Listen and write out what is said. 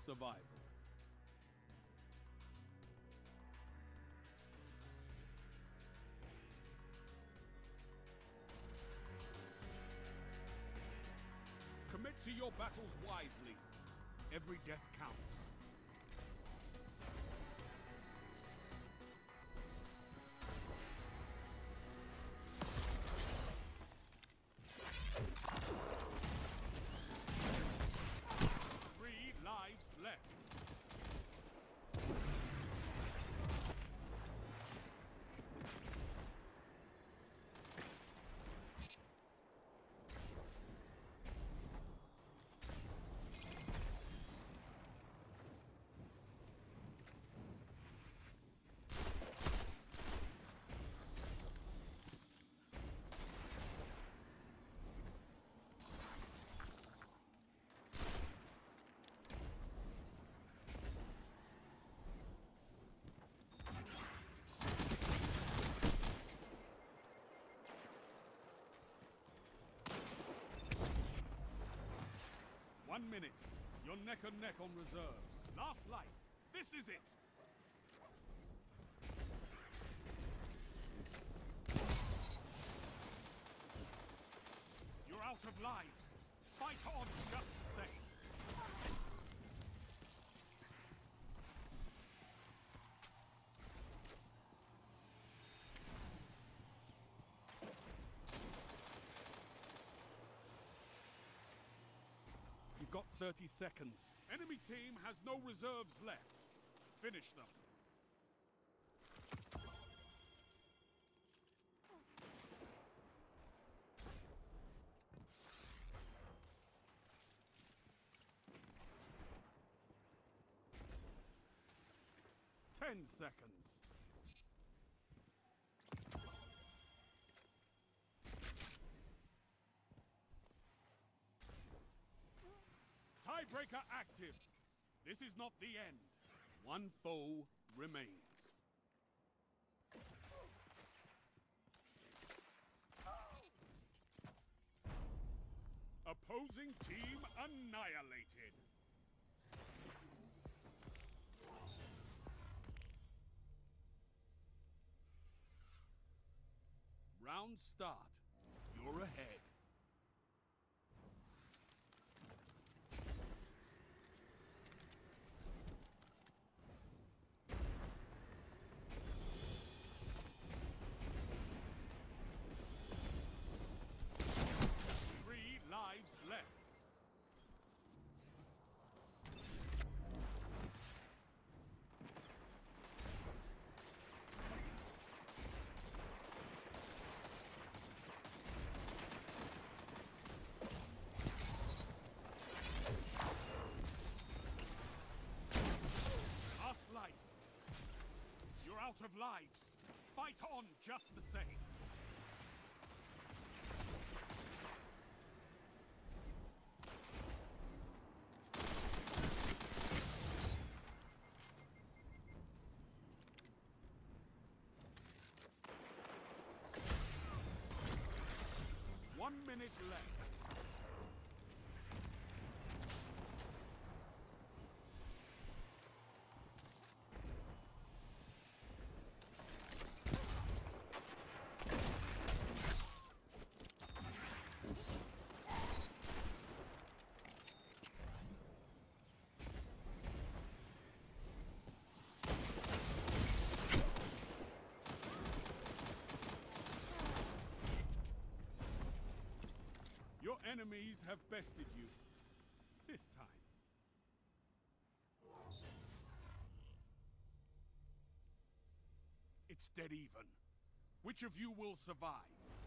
survival. Commit to your battles wisely. Every death counts. Three lives left. One minute. You're neck and neck on reserves. Last life. This is it. You're out of lives. Fight on just the same. You've got 30 seconds. Enemy team has no reserves left. Finish them. Ten seconds. Tiebreaker active. This is not the end. One foe remains. Opposing team annihilated. Round start. You're ahead. Lives left. Last life. You're out of lives. Fight on just the same. One minute left. Your enemies have bested you. This time. It's dead even. Which of you will survive?